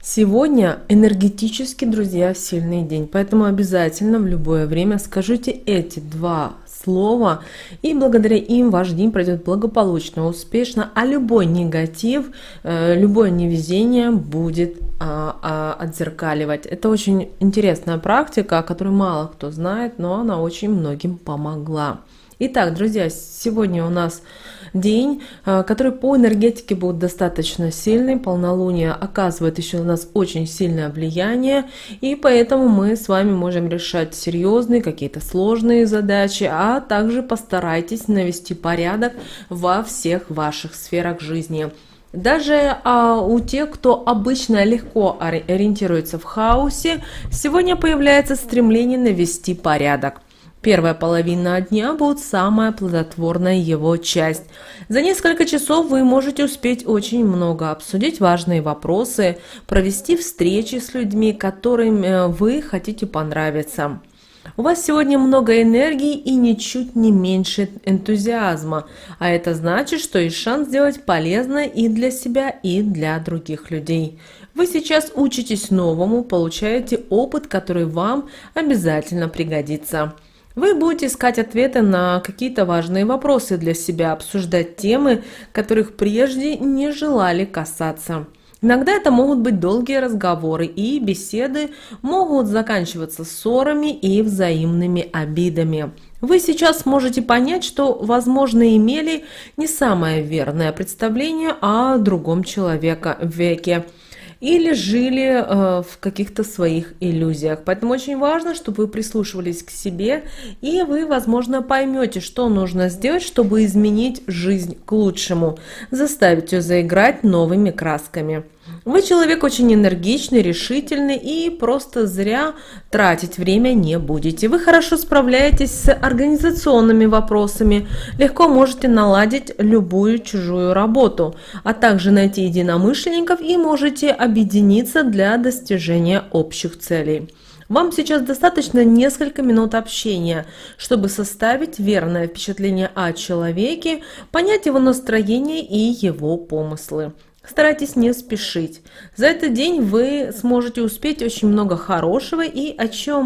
Сегодня энергетически, друзья, сильный день, поэтому обязательно в любое время скажите эти два слова, и благодаря им ваш день пройдет благополучно, успешно, а любой негатив, любое невезение будет отзеркаливать. Это очень интересная практика, о которой мало кто знает, но она очень многим помогла. Итак, друзья, сегодня у нас день, который по энергетике будет достаточно сильный. Полнолуние оказывает еще на нас очень сильное влияние, и поэтому мы с вами можем решать серьезные, какие-то сложные задачи, а также постарайтесь навести порядок во всех ваших сферах жизни. Даже у тех, кто обычно легко ориентируется в хаосе, сегодня появляется стремление навести порядок. Первая половина дня будет самая плодотворная его часть. За несколько часов вы можете успеть очень много, обсудить важные вопросы, провести встречи с людьми, которым вы хотите понравиться. У вас сегодня много энергии и ничуть не меньше энтузиазма, а это значит, что есть шанс сделать полезное и для себя, и для других людей. Вы сейчас учитесь новому, получаете опыт, который вам обязательно пригодится. Вы будете искать ответы на какие-то важные вопросы для себя, обсуждать темы, которых прежде не желали касаться. Иногда это могут быть долгие разговоры, и беседы могут заканчиваться ссорами и взаимными обидами. Вы сейчас можете понять, что, возможно, имели не самое верное представление о другом человеке, или жили в каких-то своих иллюзиях. Поэтому очень важно, чтобы вы прислушивались к себе, и вы, возможно, поймете, что нужно сделать, чтобы изменить жизнь к лучшему, заставить ее заиграть новыми красками. Вы человек очень энергичный, решительный, и просто зря тратить время не будете. Вы хорошо справляетесь с организационными вопросами, легко можете наладить любую чужую работу, а также найти единомышленников и можете объединиться для достижения общих целей. Вам сейчас достаточно несколько минут общения, чтобы составить верное впечатление о человеке, понять его настроение и его помыслы. Старайтесь не спешить. За этот день вы сможете успеть очень много хорошего, и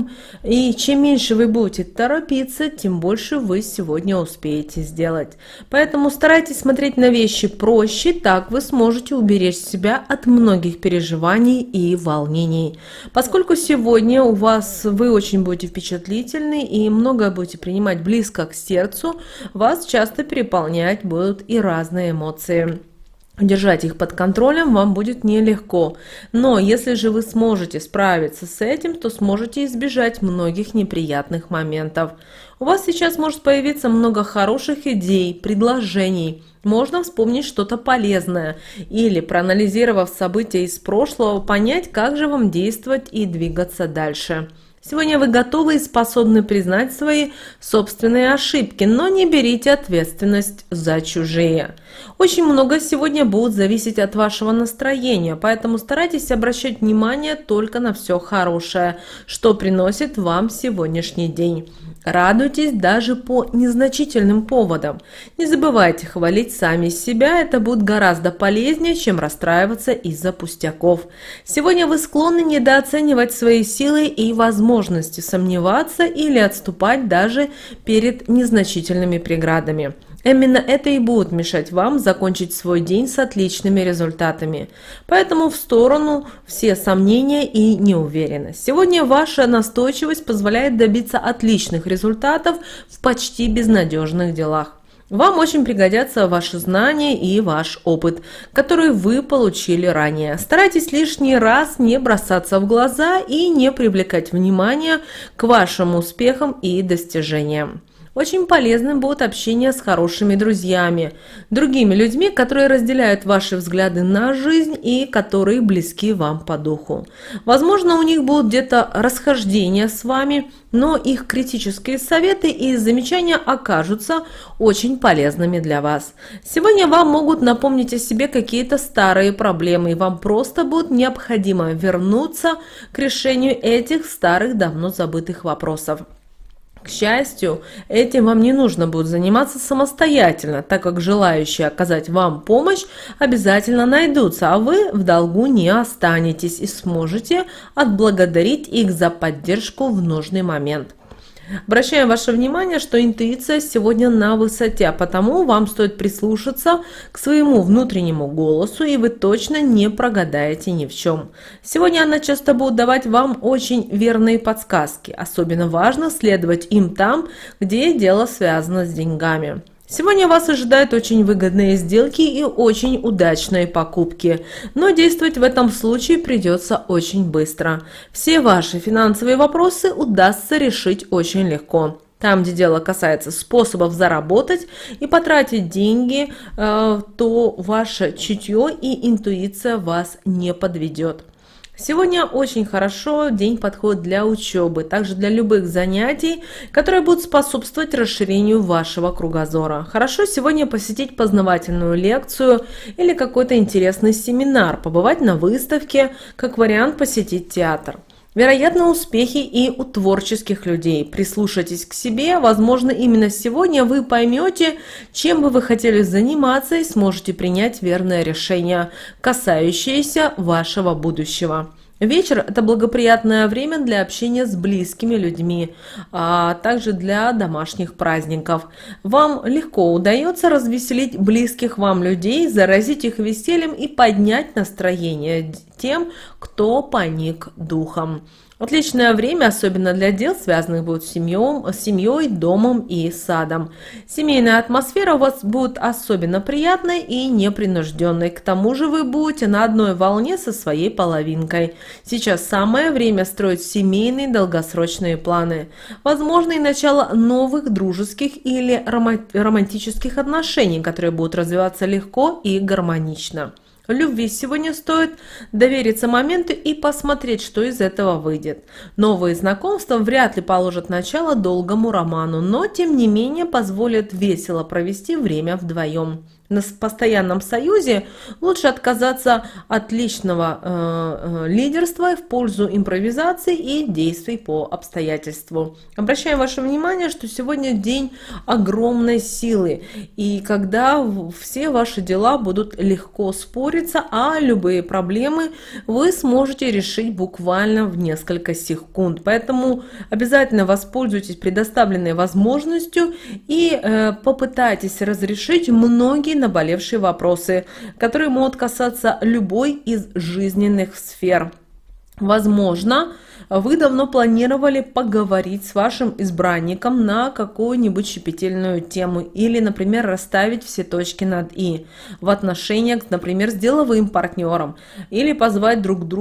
чем меньше вы будете торопиться, тем больше вы сегодня успеете сделать. Поэтому старайтесь смотреть на вещи проще, так вы сможете уберечь себя от многих переживаний и волнений. Поскольку сегодня вы очень будете впечатлительны и многое будете принимать близко к сердцу, вас часто переполнять будут и разные эмоции. Держать их под контролем вам будет нелегко, но если же вы сможете справиться с этим, то сможете избежать многих неприятных моментов. У вас сейчас может появиться много хороших идей, предложений. Можно вспомнить что-то полезное или, проанализировав события из прошлого, понять, как же вам действовать и двигаться дальше. Сегодня вы готовы и способны признать свои собственные ошибки, но не берите ответственность за чужие. Очень много сегодня будет зависеть от вашего настроения, поэтому старайтесь обращать внимание только на все хорошее, что приносит вам сегодняшний день. Радуйтесь даже по незначительным поводам. Не забывайте хвалить сами себя, это будет гораздо полезнее, чем расстраиваться из-за пустяков. Сегодня вы склонны недооценивать свои силы и возможности, сомневаться или отступать даже перед незначительными преградами. Именно это и будет мешать вам закончить свой день с отличными результатами. Поэтому в сторону все сомнения и неуверенность. Сегодня ваша настойчивость позволяет добиться отличных результатов в почти безнадежных делах. Вам очень пригодятся ваши знания и ваш опыт, который вы получили ранее. Старайтесь лишний раз не бросаться в глаза и не привлекать внимание к вашим успехам и достижениям. Очень полезным будет общение с хорошими друзьями, другими людьми, которые разделяют ваши взгляды на жизнь и которые близки вам по духу. Возможно, у них будут где-то расхождения с вами, но их критические советы и замечания окажутся очень полезными для вас. Сегодня вам могут напомнить о себе какие-то старые проблемы, и вам просто будет необходимо вернуться к решению этих старых, давно забытых вопросов. К счастью, этим вам не нужно будет заниматься самостоятельно, так как желающие оказать вам помощь обязательно найдутся, а вы в долгу не останетесь и сможете отблагодарить их за поддержку в нужный момент. Обращаем ваше внимание, что интуиция сегодня на высоте, а потому вам стоит прислушаться к своему внутреннему голосу, и вы точно не прогадаете ни в чем. Сегодня она часто будет давать вам очень верные подсказки. Особенно важно следовать им там, где дело связано с деньгами. Сегодня вас ожидают очень выгодные сделки и очень удачные покупки, но действовать в этом случае придется очень быстро. Все ваши финансовые вопросы удастся решить очень легко. Там, где дело касается способов заработать и потратить деньги, то ваше чутье и интуиция вас не подведет. Сегодня очень хорошо день подходит для учебы, также для любых занятий, которые будут способствовать расширению вашего кругозора. Хорошо сегодня посетить познавательную лекцию или какой-то интересный семинар, побывать на выставке, как вариант посетить театр. Вероятно, успехи и у творческих людей. Прислушайтесь к себе, возможно, именно сегодня вы поймете, чем бы вы хотели заниматься и сможете принять верное решение, касающееся вашего будущего. Вечер – это благоприятное время для общения с близкими людьми, а также для домашних праздников. Вам легко удается развеселить близких вам людей, заразить их весельем и поднять настроение тем, кто поник духом. Отличное время, особенно для дел, связанных будет с семьей, домом и садом. Семейная атмосфера у вас будет особенно приятной и непринужденной. К тому же вы будете на одной волне со своей половинкой. Сейчас самое время строить семейные долгосрочные планы. Возможно и начало новых дружеских или романтических отношений, которые будут развиваться легко и гармонично. Любви сегодня стоит довериться моменту и посмотреть, что из этого выйдет. Новые знакомства вряд ли положат начало долгому роману, но тем не менее позволят весело провести время вдвоем. На постоянном союзе лучше отказаться от личного лидерства в пользу импровизации и действий по обстоятельству. Обращаем ваше внимание, что сегодня день огромной силы, и когда все ваши дела будут легко спориться, а любые проблемы вы сможете решить буквально в несколько секунд. Поэтому обязательно воспользуйтесь предоставленной возможностью и попытайтесь разрешить многие наболевшие вопросы, которые могут касаться любой из жизненных сфер. Возможно, вы давно планировали поговорить с вашим избранником на какую-нибудь щепетильную тему или, например, расставить все точки над «и» в отношениях, например, с деловым партнером, или позвать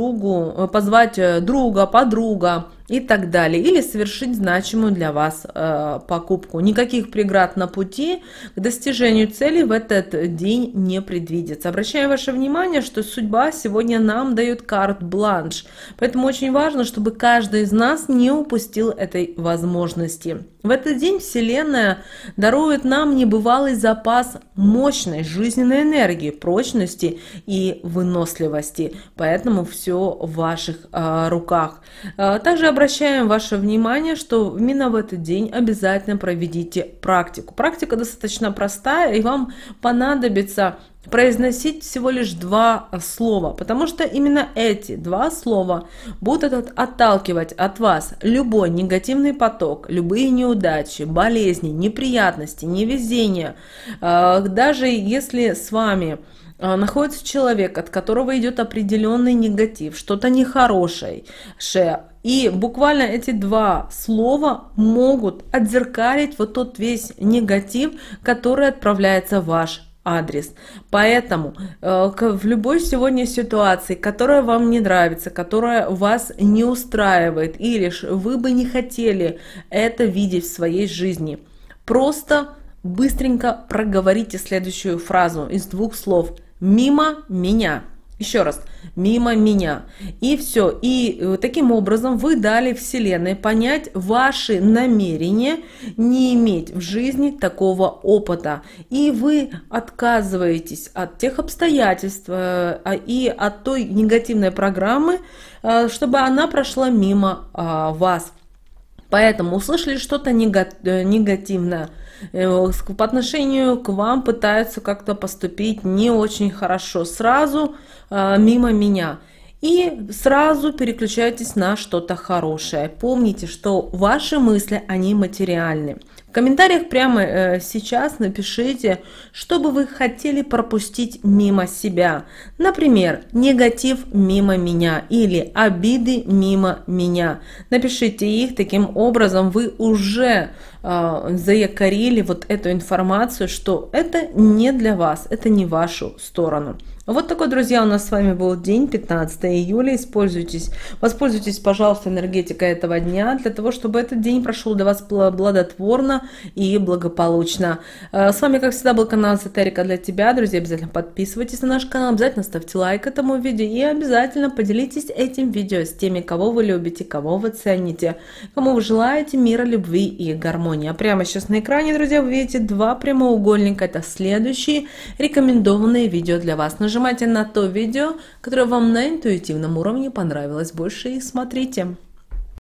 друга, подруга и так далее, или совершить значимую для вас покупку. Никаких преград на пути к достижению цели в этот день не предвидится. Обращаю ваше внимание, что судьба сегодня нам дает карт-бланш, поэтому очень важно, чтобы каждый из нас не упустил этой возможности. В этот день Вселенная дарует нам небывалый запас мощной жизненной энергии, прочности и выносливости, поэтому все в ваших руках. Также обращаем ваше внимание, что именно в этот день обязательно проведите практику. Практика достаточно простая, и вам понадобится произносить всего лишь 2 слова, потому что именно эти 2 слова будут отталкивать от вас любой негативный поток, любые неудачи, болезни, неприятности, невезения. Даже если с вами находится человек, от которого идет определенный негатив, что-то нехорошее, и буквально эти 2 слова могут отзеркалить вот тот весь негатив, который отправляется в ваш адрес. Поэтому в любой сегодня ситуации, которая вам не нравится, которая вас не устраивает, или вы бы не хотели это видеть в своей жизни, просто быстренько проговорите следующую фразу из 2 слов: «Мимо меня». Еще раз, «мимо меня». И все. И таким образом вы дали Вселенной понять ваши намерения не иметь в жизни такого опыта. И вы отказываетесь от тех обстоятельств и от той негативной программы, чтобы она прошла мимо вас. Поэтому услышали что-то негативное, по отношению к вам пытаются как-то поступить не очень хорошо, сразу мимо меня. И сразу переключайтесь на что-то хорошее. Помните, что ваши мысли, они материальны. В комментариях прямо сейчас напишите, что бы вы хотели пропустить мимо себя. Например, негатив мимо меня или обиды мимо меня. Напишите их, таким образом вы уже заякорили вот эту информацию, что это не для вас, это не в вашу сторону. Вот такой, друзья, у нас с вами был день 15 июля. Воспользуйтесь, пожалуйста, энергетикой этого дня для того, чтобы этот день прошел для вас плодотворно и благополучно. С вами, как всегда, был канал Эзотерика для тебя. Друзья, обязательно подписывайтесь на наш канал, обязательно ставьте лайк этому видео и обязательно поделитесь этим видео с теми, кого вы любите, кого вы цените, кому вы желаете мира, любви и гармонии. А прямо сейчас на экране, друзья, вы видите два прямоугольника. Это следующие рекомендованные видео для вас. Нажимайте на то видео, которое вам на интуитивном уровне понравилось больше, и смотрите.